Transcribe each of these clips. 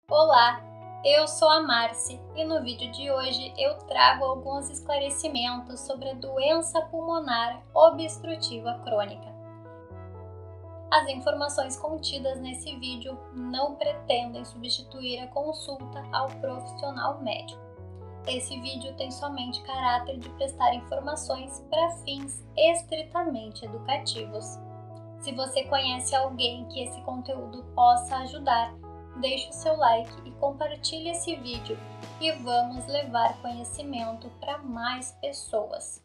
Olá, eu sou a Marci e no vídeo de hoje eu trago alguns esclarecimentos sobre a doença pulmonar obstrutiva crônica. As informações contidas nesse vídeo não pretendem substituir a consulta ao profissional médico. Esse vídeo tem somente caráter de prestar informações para fins estritamente educativos. Se você conhece alguém que esse conteúdo possa ajudar, deixe o seu like e compartilhe esse vídeo e vamos levar conhecimento para mais pessoas.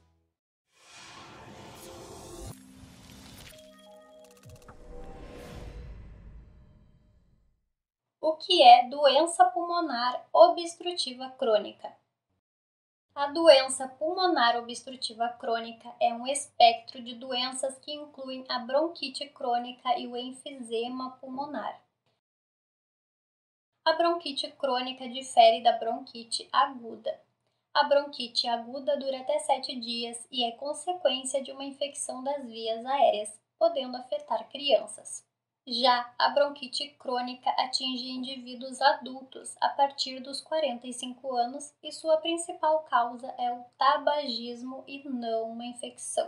O que é doença pulmonar obstrutiva crônica? A doença pulmonar obstrutiva crônica é um espectro de doenças que incluem a bronquite crônica e o enfisema pulmonar. A bronquite crônica difere da bronquite aguda. A bronquite aguda dura até 7 dias e é consequência de uma infecção das vias aéreas, podendo afetar crianças. Já a bronquite crônica atinge indivíduos adultos a partir dos 45 anos e sua principal causa é o tabagismo e não uma infecção.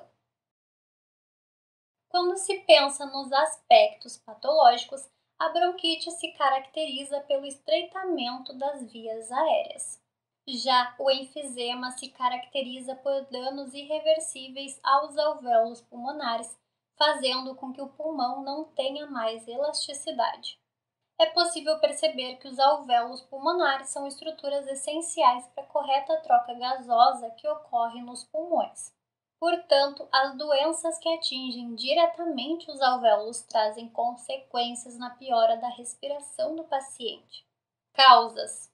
Quando se pensa nos aspectos patológicos, a bronquite se caracteriza pelo estreitamento das vias aéreas. Já o enfisema se caracteriza por danos irreversíveis aos alvéolos pulmonares, fazendo com que o pulmão não tenha mais elasticidade. É possível perceber que os alvéolos pulmonares são estruturas essenciais para a correta troca gasosa que ocorre nos pulmões. Portanto, as doenças que atingem diretamente os alvéolos trazem consequências na piora da respiração do paciente. Causas: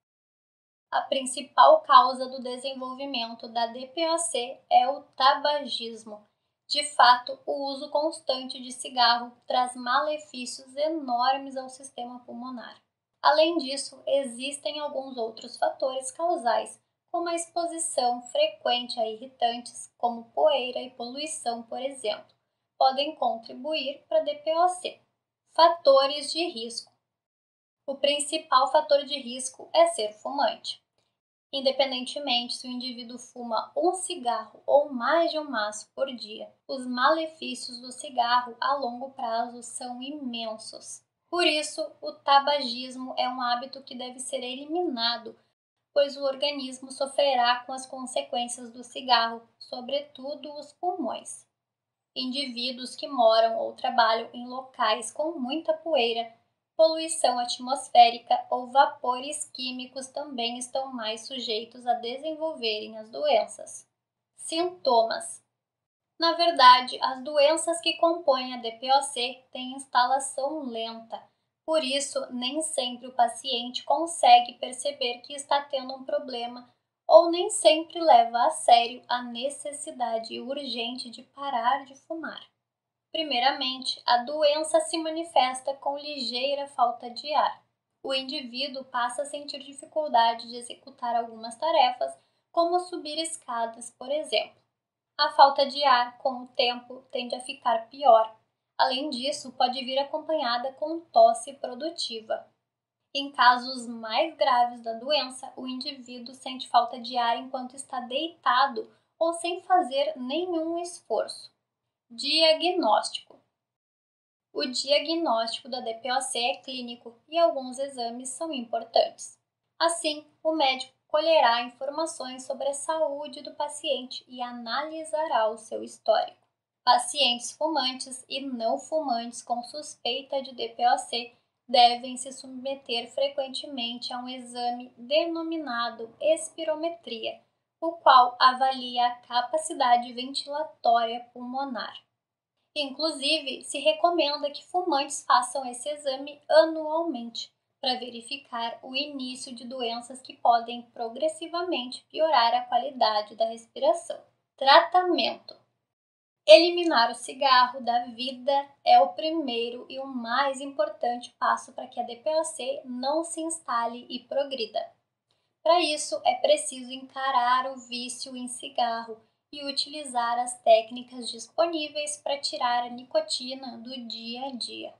a principal causa do desenvolvimento da DPOC é o tabagismo. De fato, o uso constante de cigarro traz malefícios enormes ao sistema pulmonar. Além disso, existem alguns outros fatores causais, como a exposição frequente a irritantes, como poeira e poluição, por exemplo, podem contribuir para a DPOC. Fatores de risco: o principal fator de risco é ser fumante. Independentemente se o indivíduo fuma um cigarro ou mais de um maço por dia, os malefícios do cigarro a longo prazo são imensos. Por isso, o tabagismo é um hábito que deve ser eliminado, pois o organismo sofrerá com as consequências do cigarro, sobretudo os pulmões. Indivíduos que moram ou trabalham em locais com muita poeira, poluição atmosférica ou vapores químicos também estão mais sujeitos a desenvolverem as doenças. Sintomas: na verdade, as doenças que compõem a DPOC têm instalação lenta, por isso nem sempre o paciente consegue perceber que está tendo um problema ou nem sempre leva a sério a necessidade urgente de parar de fumar. Primeiramente, a doença se manifesta com ligeira falta de ar. O indivíduo passa a sentir dificuldade de executar algumas tarefas, como subir escadas, por exemplo. A falta de ar, com o tempo, tende a ficar pior. Além disso, pode vir acompanhada com tosse produtiva. Em casos mais graves da doença, o indivíduo sente falta de ar enquanto está deitado ou sem fazer nenhum esforço. Diagnóstico: o diagnóstico da DPOC é clínico e alguns exames são importantes. Assim, o médico colherá informações sobre a saúde do paciente e analisará o seu histórico. Pacientes fumantes e não fumantes com suspeita de DPOC devem se submeter frequentemente a um exame denominado espirometria, o qual avalia a capacidade ventilatória pulmonar. Inclusive, se recomenda que fumantes façam esse exame anualmente, para verificar o início de doenças que podem progressivamente piorar a qualidade da respiração. Tratamento: eliminar o cigarro da vida é o primeiro e o mais importante passo para que a DPOC não se instale e progrida. Para isso, é preciso encarar o vício em cigarro e utilizar as técnicas disponíveis para tirar a nicotina do dia a dia.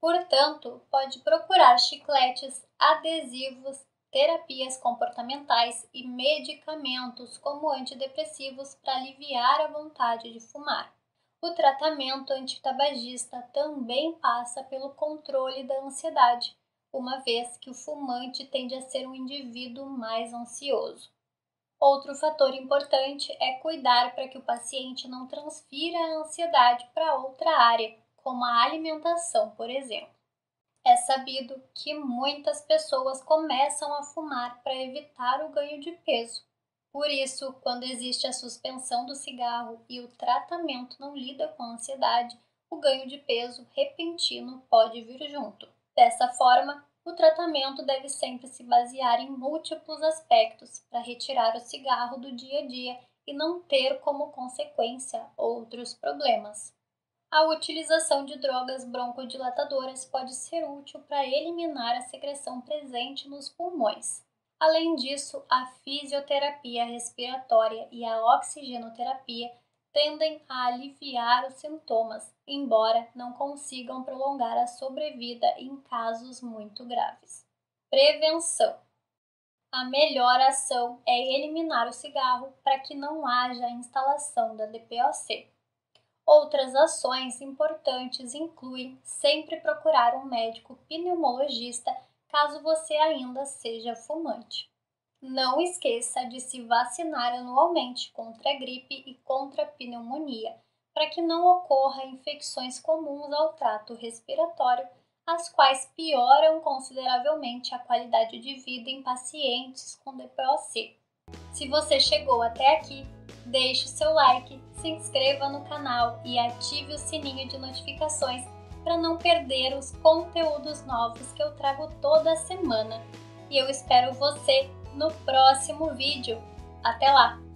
Portanto, pode procurar chicletes, adesivos, terapias comportamentais e medicamentos como antidepressivos para aliviar a vontade de fumar. O tratamento antitabagista também passa pelo controle da ansiedade, uma vez que o fumante tende a ser um indivíduo mais ansioso. Outro fator importante é cuidar para que o paciente não transfira a ansiedade para outra área, como a alimentação, por exemplo. É sabido que muitas pessoas começam a fumar para evitar o ganho de peso. Por isso, quando existe a suspensão do cigarro e o tratamento não lida com a ansiedade, o ganho de peso repentino pode vir junto. Dessa forma, o tratamento deve sempre se basear em múltiplos aspectos para retirar o cigarro do dia a dia e não ter como consequência outros problemas. A utilização de drogas broncodilatadoras pode ser útil para eliminar a secreção presente nos pulmões. Além disso, a fisioterapia respiratória e a oxigenoterapia tendem a aliviar os sintomas, embora não consigam prolongar a sobrevida em casos muito graves. Prevenção. A melhor ação é eliminar o cigarro para que não haja a instalação da DPOC. Outras ações importantes incluem sempre procurar um médico pneumologista caso você ainda seja fumante. Não esqueça de se vacinar anualmente contra a gripe e contra a pneumonia, para que não ocorra infecções comuns ao trato respiratório, as quais pioram consideravelmente a qualidade de vida em pacientes com DPOC. Se você chegou até aqui, deixe seu like, se inscreva no canal e ative o sininho de notificações para não perder os conteúdos novos que eu trago toda semana. E eu espero você no próximo vídeo. Até lá!